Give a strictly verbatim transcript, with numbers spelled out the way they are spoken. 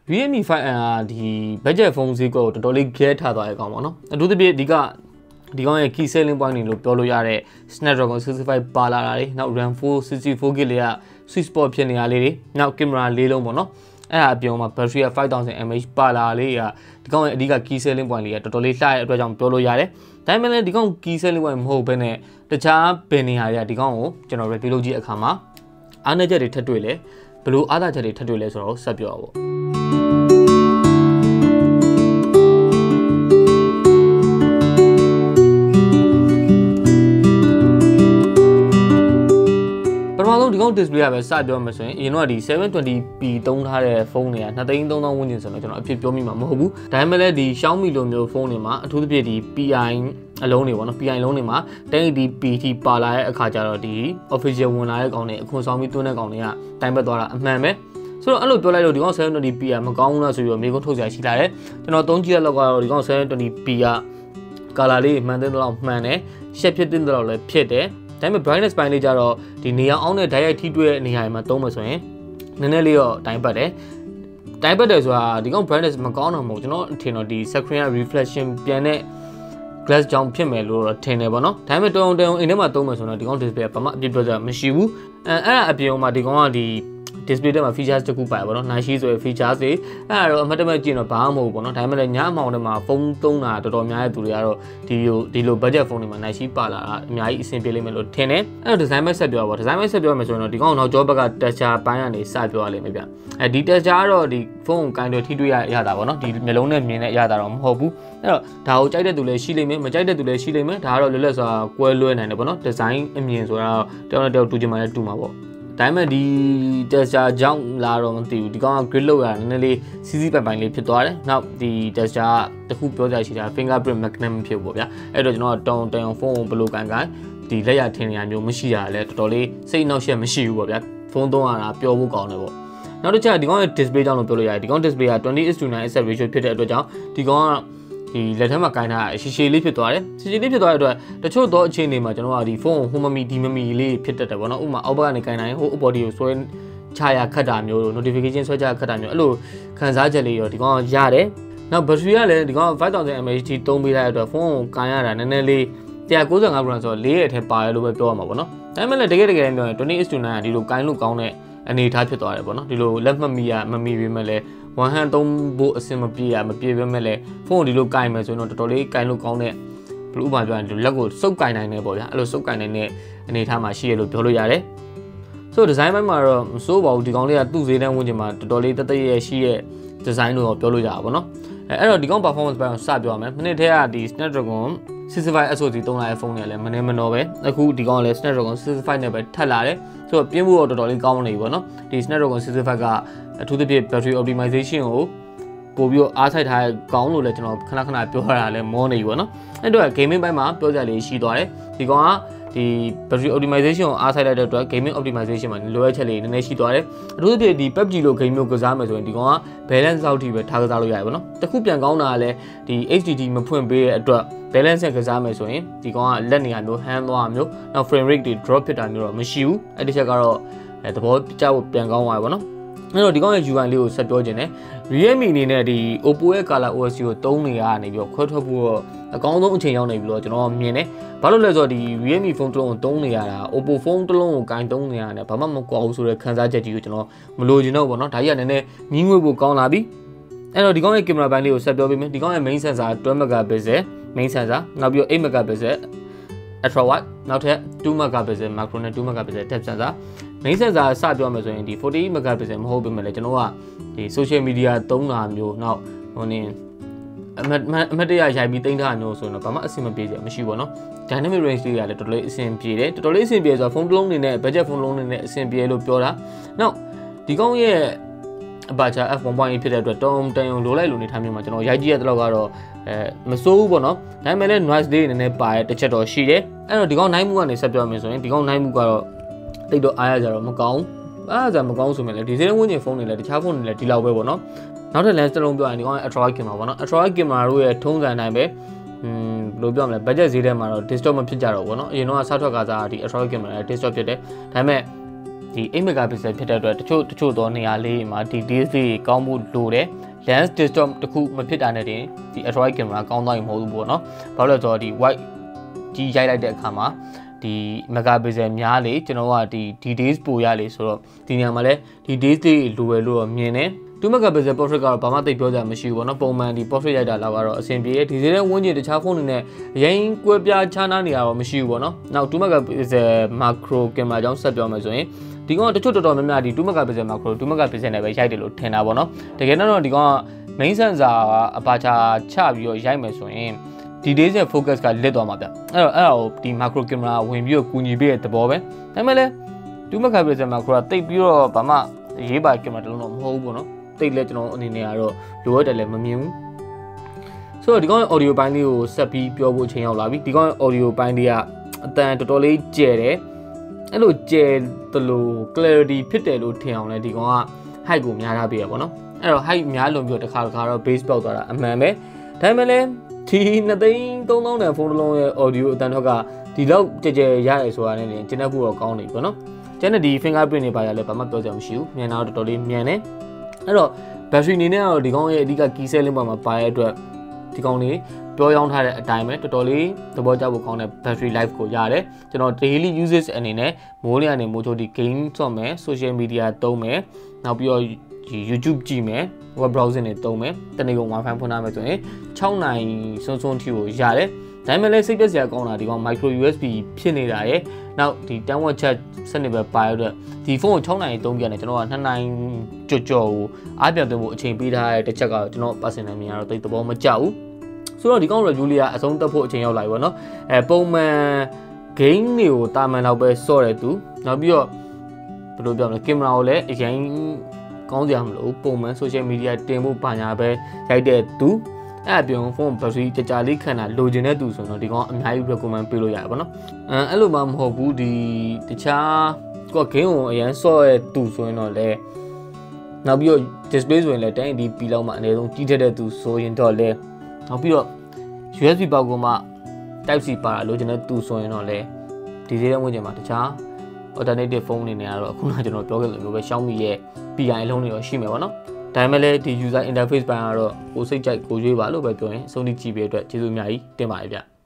Realme five R ဒီ budget phone ဈေးကွက်ကိုတော်တော်လေး gap ထားသွားရကောင်ပေါ့နော်အထူးသဖြင့်ဒီကဒီကောင်ရဲ့ key selling point တွေလို့ပြောလို့ရတဲ့ Snapdragon sixty-five ပါလာတာတွေနောက် RAM four sixty-four gig လေးက sweet spot ဖြစ်နေရလေးတွေနောက် camera လေးလုံးပေါ့နော်အဲ့ဒါအပြင်မှာ battery က five thousand milliamp hour ပါလာလေးကဒီကောင်ရဲ့အဓိက key selling point လေးကတော်တော်လေးလှတဲ့အတွက်ကြောင့်ပြောလို့ရတယ်ဒါပေမဲ့လည်းဒီကောင် key selling point မဟုတ်ဘဲနဲ့တခြားဘယ်နေရာတွေကဒီကောင်ကိုကျွန်တော် review လုပ်ကြည့်အခါမှာအားနည်းချက်တွေထပ်တွေ့လဲဘယ်လိုအားသာချက်တွေထပ်တွေ့လဲဆိုတော့ဆက်ပြောပါပေါ့ဒီကောင် display ကပဲစပြောမှဆိုရင်အရင်တော့ဒီ seven twenty p သုံးထားတဲ့ဖုန်းတွေကtwo thousand three thousandဝန်းကျင်ဆိုတော့ကျွန်တော်အဖြစ်ပြောမိမှာမဟုတ်ဘူးဒါပေမဲ့လည်းဒီ Xiaomi လိုမျိုးဖုန်းတွေမှာအထူးသဖြင့်ဒီ P I အလုံးတွေပေါ့နော် P I လုံးတွေမှာten eighty p ထိပါလာတဲ့အခါကျတော့ဒီ official ဝင်လာတဲ့ကောင်တွေအခွန်ဆောင်ပြီးသွင်းတဲ့ကောင်တွေကတိုင်းပတ်သွားတာအမှန်ပဲဆိုတော့အဲ့လိုပြောလိုက်လို့ဒီကောင် seven twenty p ကမကောင်းဘူးလားဆိုပြီးတော့မိကုန်းထုတ်စရာရှိလာတယ်ကျွန်တော်သုံးကြည့်ရလောက်ကတော့ဒီကောင် seven twenty p က color လေးမှန်တဲ့လောက်မှန်တယ် shape ဖြစ်တဲ့လောက်လည်းဖြစ်တယ်ဒါပေမဲ့ brightness ပိုင်းလေးကြတော့ဒီနေရာအောင်တဲ့ direct ထိတွေ့တဲ့နေရာတွေမှာသုံးမှဆိုရင်နည်းနည်းလေးတော့တိုင်းပတ်တယ်တိုင်းပတ်တယ်ဆိုတာဒီကောင် brightness မကောင်းတော့မဟုတ်ကျွန်တော်ထင်တော့ဒီ screen က reflection ပြန်တဲ့ glass ကြောင့်ဖြစ်မယ်လို့တော့ထင်တယ်ပေါ့နော်ဒါပေမဲ့တုံတုံအိမ်ထဲမှာသုံးမှဆိုတော့ဒီကောင် display ကဘာမှအပြည့်ပြောစရာမရှိဘူးအဲအဲ့ဒါအပြင်မှာဒီကောင်ကဒီ display ထဲမှာ features တခုပါပေါ့နော် nice ဆိုရယ် features တွေအဲ့ဒါတော့အမှတ်တမဲ့ကြည့်တော့ဘာမှမဟုတ်ဘူးပေါ့နော်ဒါပေမဲ့လည်းညအမောင်ထဲမှာဖုန်းသုံးတာတော်တော်များတဲ့သူတွေကတော့ဒီလိုဒီလို budget phone တွေမှာ nice ပါလာတာအများကြီးအဆင်ပြေလိမ့်မယ်လို့ထင်တယ်အဲ့တော့ design ပဲဆက်ပြောပါ design ပဲဆက်ပြောမယ်ဆိုရင်တော့ဒီကောင်နောက်ကျောဘက်က texture ပိုင်းကနေစပြောရလိမ့်မယ်ဗျအဲဒီ texture ကတော့ဒီဖုန်းကိုကင်တွေထိတွေ့ရရတာပေါ့နော်ဒီမျိုးလုံးနဲ့မြင်နဲ့ရတာတော့မဟုတ်ဘူးအဲ့တော့ဒါကိုကြိုက်တဲ့သူလည်းရှိလိမ့်မယ်မကြိုက်တဲ့သူလည်းရှိလိမ့်မယ်ဒါကတော့လွယ်လွယ်စွာကွဲလွဲနိုင်တယ်ပေါ့နော် design အမြင်ဆိုတာတော့တယောက်နဲ့တယောက်တူချင်မှလည်းတူမှာပေါ့ဒါပေမဲ့ဒီ texture ကြောင့်လာတော့မသိဘူးဒီကောင်က grid လောက်ရနည်းနည်းလေးစီးစီးပိုင်ပိုင်လေးဖြစ်သွားတယ်နောက်ဒီ texture တခုပြောကြရှိတာ fingerprint mechanism ဖြစ်ပေါ့ဗျာအဲ့တော့ကျွန်တော်တုံတန်ဖုန်းကိုဘယ်လိုကန်ကန်ဒီလက်ရထင်နေရမျိုးမရှိရလဲတော်တော်လေးစိတ်နှောက်ယှက်မရှိဘူးပေါ့ဗျာဖုန်းသုံးရတာပျော်ဖို့ကောင်းတယ်ပေါ့နောက်တစ်ချက်ဒီကောင်ရဲ့ display ကြောင့်လို့ပြောလို့ရတယ်ဒီကောင် display ကtwenty is to nine aspect ratio ဖြစ်တဲ့အတွက်ကြောင့်ဒီကောင်ကဒီလက်ထက်မှာကိုင်းထားရှည်ရှည်လေးဖြစ်သွားတယ်ရှည်ရှည်လေးဖြစ်သွားတဲ့အတွက်တချို့သောအခြေအနေမှာကျွန်တော်ကဒီဖုန်းကိုဟိုမမီဒီမမီလေးဖြစ်တတ်တယ်ပေါ့နော်ဥပမာအောက်ဘက်ကနေကိုင်းနိုင်ဟို body ကိုဆွဲချရခတ်တာမျိုးလို့ notification ဆွဲချခတ်တာမျိုးအဲ့လိုခံစားချက်လေးရောဒီကောင်ကရတယ်နောက် battery ကလည်းဒီကောင် five thousand milliamp hour ထိသုံးပေးလိုက်တဲ့အတွက်ဖုန်းကိုကိုင်းရတာနည်းနည်းလေးone ninety-five gram ဆိုတော့၄ရဲ့အထက်ပါတယ်လို့ပဲပြောရမှာပေါ့နော်ဒါပေမဲ့လည်းတကယ်တကယ်ပြောရင်twenty is to nine ကဒီလိုကိုင်းလို့ကောင်းတဲ့အနေအထားဖြစ်သွားတယ်ပေါ့နော်ဒီလိုလက်မှတ်မိရမမိပေမဲ့လည်းone hand သုံးဖို့အဆင်မပြေရမပြေပဲမဲ့လဲဖုန်းကိုဒီလိုကင်မယ်ဆိုရင်တော့တော်တော်လေးကင်လို့ကောင်းတဲ့ဘယ်လိုဥပမာပြောရင်ဒီလက်ကိုစုပ်ကင်နိုင်နေပေါ့ဗျာအဲ့လိုစုပ်ကင်နိုင်တဲ့အနေအထားမှာရှိရလို့ပြောလို့ရတယ်ဆိုတော့ design ဘက်မှာတော့မစိုးပါဘူးဒီကောင်လေးကသူ့ဈေးတန်းဝန်းကျင်မှာတော်တော်လေးတသက်ရဲ့ရှိရဲ့ design လို့ပြောလို့ရတာပေါ့နော်အဲအဲ့တော့ဒီကောင် performance ဘက်ကိုစပြောရမယ်မနေ့တည်းကဒီ Snapdragon sixty-five S O C သုံးလာတဲ့ဖုန်းတွေလည်းမနေမနော်ပဲအခုဒီကောင်ကလည်း Snapdragon sixty-five နဲ့ပဲထပ်လာတယ်ဆိုတော့ပြင်းဖို့တော့တော်တော်လေးကောင်းနေပြီပေါ့နော်ဒီ Snapdragon sixty-five ကအထူးသဖြင့် battery optimization ကိုပို့ပြီးတော့အားစိုက်ထားတဲ့ကောင်းလို့လည်းကျွန်တော်ခဏခဏပြောရတာလည်းမောနေပြီပေါ့နော်အဲ့တော့ gaming ဘက်မှာပြောကြလေးရှိသွားတယ်ဒီကောင်ကဒီ battery optimization ကိုအားစိုက်လိုက်တဲ့အတွက် gaming optimization မှာလိုအပ်ချက်လေးနည်းနည်းရှိသွားတယ်အထူးသဖြင့်ဒီ P U B G လို game မျိုးကစားမယ်ဆိုရင်ဒီကောင်က balance အောက်ထိပဲထားကစားလို့ရတယ်ပေါ့နော်တခုပြန်ကောင်းတာကလည်းဒီ H D D မဖွင့်ပေးတဲ့အတွက် balance နဲ့ကစားမယ်ဆိုရင်ဒီကောင်ကလက်နေရာမျိုး hand သွားမျိုးနောက် frame rate တွေ drop ဖြစ်တာမျိုးတော့မရှိဘူးအဲ့ဒီချက်ကတော့အဲသဘောကျဖို့ပြန်ကောင်းသွားပြီပေါ့နော်အဲ့တော့ဒီကောင်ရဲ့ U I လေးကိုဆက်ပြောခြင်းနဲ့ Realme အနေနဲ့ဒီ Oppo ရဲ့ Color O S ကိုသုံးနေရနေပြီးတော့ခွဲထွက်ဖို့တော့အကောင်းဆုံးအချိန်ရောက်နေပြီလို့ကျွန်တော်မြင်တယ်။ဘာလို့လဲဆိုတော့ဒီ Realme ဖုန်းတစ်လုံးကိုသုံးနေရတာ Oppo ဖုန်းတစ်လုံးကိုကင်သုံးနေရတယ်ဘာမှမကွာဘူးဆိုတဲ့ခံစားချက်ကြီးကိုကျွန်တော်မလိုချင်တော့ဘူးပေါ့နော်။ဒါကြီးကနည်းနည်းမြင်းငွေဖို့ကောင်းလာပြီ။အဲ့တော့ဒီကောင်ရဲ့ camera ဘိုင်းလေးကိုဆက်ပြောပေးမယ်။ဒီကောင်ရဲ့ main sensor twelve megapixel main sensor နောက်ပြီးတော့eight megapixel ultra wide နောက်ထပ်two megapixel macro နဲ့two megapixel depth sensor main sensor စပြောမယ်ဆိုရင်ဒီforty-eight megapixel မဟုတ်ပေမဲ့လည်းကျွန်တော်ကဒီ social media သုံးတာမျိုးနောက်ဟိုနေအမတ်အမတ်တရရိုက်ပြီးတင်ထားမျိုးဆိုတော့ဘာမှအဆင်မပြေကြမရှိဘူးเนาะ dynamic range တွေကလည်းတော်တော်လေးအဆင်ပြေတယ်တော်တော်လေးအဆင်ပြေဆိုတော့ဖုန်းတစ်လုံးနေနဲ့ budget ဖုန်းလုံးနေနဲ့အဆင်ပြေလို့ပြောတာနောက်ဒီကောင်ရဲ့ aperture f one point eight ဖြစ်တဲ့အတွက်တုံတန်ုံလိုလိုက်လိုနေထားမျိုးမှာကျွန်တော်ရိုက်ကြည့်ရတဲ့လောက်ကတော့အဲမစိုးဘူးပေါ့နော်ဒါပေမဲ့လည်း noise လေးနည်းနည်းပါတဲ့တစ်ချက်တော့ရှိတယ်အဲ့တော့ဒီကောင်နိုင်မှုကနေဆက်ပြောမယ်ဆိုရင်ဒီကောင်နိုင်မှုကတော့တိတ်တော့အားရကြတော့မကောင်းအားရကြမကောင်းဆိုမှလည်းဒီစင်းဝင်းကျင်ဖုန်းတွေလည်းတခြားဖုန်းတွေလည်းဒီလောက်ပဲပေါ့နော်နောက်ထပ် lens တစ်လုံးပြောရင်ဒီကောင် ultra wide camera ပေါ့နော် ultra wide camera တို့ရဲ့ထုံးစံတိုင်းပဲอืมဘယ်လိုပြောမလဲ budget ဈေးထဲမှာတော့ distort မဖြစ်ကြတော့ဘူးပေါ့နော်အရင်တော့ဆောက်ထွက်ကစားဒီ ultra wide camera နဲ့ distort ဖြစ်တယ်ဒါပေမဲ့ဒီeight megapixel ဖြစ်တဲ့အတွက်တချို့တချို့သောနေရာလေးမှာဒီ D S L R ကောင်းမှုလိုတယ် lens distort တခုမဖြစ်တာနဲ့တင်ဒီ Android camera ကောင်းသွားရင်မဟုတ်ဘူးပေါ့နော်ဘာလို့လဲဆိုတော့ဒီ wide ကြီးရိုက်လိုက်တဲ့အခါမှာဒီ megapixel များလေကျွန်တော်ကဒီ D days ပိုရလေဆိုတော့ဒီနေရာမှာလဲဒီ days တွေလိုရလို့တော့မြင်တယ်two megapixel portrait ကတော့ဘာမှသိပြောကြမရှိဘူးပေါ့နော်ပုံမှန်ဒီ portrait ရိုက်တာလောက်ကတော့အဆင်ပြေတယ်ဒီစတဲ့ဝန်းကျင်တခြားဖုန်းတွေနဲ့အရင်ကွဲပြားခြားနားနေရတော့မရှိဘူးပေါ့နော်နောက်two megapixel macro camera ကြောင့်ဆက်ပြောမယ်ဆိုရင်ဒီကောင်ကတချို့တော်တော်များများဒီtwo megapixel macro two megapixel နဲ့ပဲရိုက်တယ်လို့ထင်တာပေါ့နော်တကယ်တော့ဒီကောင်က main sensor ကအပါချာချပြီးတော့ရိုက်မယ်ဆိုရင်ဒီ days ရဲ့ focus ကလစ်သွားမှာဗျအဲ့တော့အဲ့ဒါကိုဒီ macro camera ဝင်ပြီးတော့ကူညီပေးတဲ့သဘောပဲဒါပေမဲ့လည်း two megapixel macro ကတိတ်ပြီးတော့ဘာမှရေးပါ camera တလုံးတော့မဟုတ်ဘူးပေါ့နော်တိတ်လဲကျွန်တော်အနေနဲ့ကတော့လိုအပ်တယ်လည်းမမြင်ဘူးဆိုတော့ဒီကောင် audio ပိုင်းလေးကိုဆက်ပြီးပြောဖို့ချိန်ရောက်လာပြီဒီကောင် audio ပိုင်းလေးကအတန်တော်တော်လေးကျယ်တယ်အဲ့လိုကျယ်တလို့ clarity ဖြစ်တယ်လို့ထင်အောင်လဲဒီကောင်က height ကိုများထားပေးရပါတော့အဲ့တော့ height များလွန်ပြီးတော့တစ်ခါတစ်ခါတော့ base ပေါက်သွားတာအမှန်ပဲဒါပေမဲ့လည်းဒီtwoသိန်းthree thousandနဲ့ဖုန်းတစ်လုံးရဲ့ audio အတန်တော့ကဒီလောက်ကြဲကြဲရရဲဆိုတာနဲ့ကျင်းတဲ့ဖို့တော့ကောင်းနေပြီပေါ့နော်ကျန်တဲ့ဒီ fingerprint တွေပါရလဲဘာမှပြောစရာမရှိဘူးမြန်တော့တော်တော်လေးမြန်တယ်အဲ့တော့ battery အနေနဲ့ကတော့ဒီကောင်ရဲ့အဓိက key selling point မှာပါရတဲ့အတွက်ဒီကောင်လေးပြောရောင်းထားတဲ့အတိုင်းပဲတော်တော်လေးသဘောကျဖို့ကောင်းတဲ့ battery life ကိုရတယ်ကျွန်တော် daily uses အနေနဲ့မိုးလျာနေမိုးချိုဒီ game ဆော့မယ် social media သုံးမယ်နောက်ပြီးတော့ဒီ YouTube ကြည့်မယ် web browsing တွေသုံးမယ်တနေ့ကုန် wifi ဖွင့်ထားမယ်ဆိုရင်sixနာရီစွန်းစွန်းထိကိုရတယ်ဒါပေမဲ့လည်းစိတ်ပျက်စရာကောင်းတာဒီကောင် micro U S B ဖြစ်နေတာရယ်နောက်ဒီten watt chat စနစ်ပဲပါရတဲ့ဒီဖုန်းကိုsixနာရီသုံးပြရတယ်ကျွန်တော်ကtwoနာရီကြော်ကြော်ကိုအားပြန်သွင်းဖို့အချိန်ပေးထားတဲ့တစ်ချက်ကတော့ကျွန်တော် personal မြင်ရတော့တိတ်သဘောမကျဘူးဆိုတော့ဒီကောင် review လေးကအဆုံးသတ်ဖို့အချိန်ရောက်လာပြီပေါ့နော်အဲပုံမှန် game တွေကိုတာမန်တော့ပဲစော့တယ်သူနောက်ပြီးတော့ဘယ်လိုပြောမလဲ camera ကိုလည်းအရင်ကောင်းစရာမလိုပုံမှန် social media တင်ဖို့ပါညာပဲရိုက်တဲ့သူအဲ့အပြင်ဖုန်း battery ကြာကြာလေးခံတာလိုချင်တဲ့သူဆိုတော့ဒီကောင်အများကြီး recommend ပေးလို့ရတယ်ပေါ့နော်အဲအဲ့လိုမှမဟုတ်ဘူးဒီတခြားကို game ကိုအရင်စော့ရဲ့သူဆိုရင်တော့လေနောက်ပြီးတော့ display ဆိုရင်လည်းten eighty p လောက်မှအနည်းဆုံးကြီးထက်တဲ့သူဆိုရင်တော့လေနောက်ပြီးတော့ U S B ပေါက်ကမှ type C ပါတာလိုချင်တဲ့သူဆိုရင်တော့လေဒီသေးတဲ့ဝင်ကျင်မှာတခြား alternative phone တွေနဲ့ကတော့အခုနကကျွန်တော်ပြောခဲ့သလိုပဲ Xiaomi ရဲ့ P I လုံးတွေရောရှိမယ်ပေါ့နော်ဒါပေမဲ့လည်းဒီ user interface ပိုင်းကတော့ကိုစိတ်ကြိုက်ကိုရွေးပါလို့ပဲပြောရင်အဆုံးထိကြည့်ပေးတဲ့အတွက်ကျေးဇူးအများကြီးတင်ပါတယ်ဗျ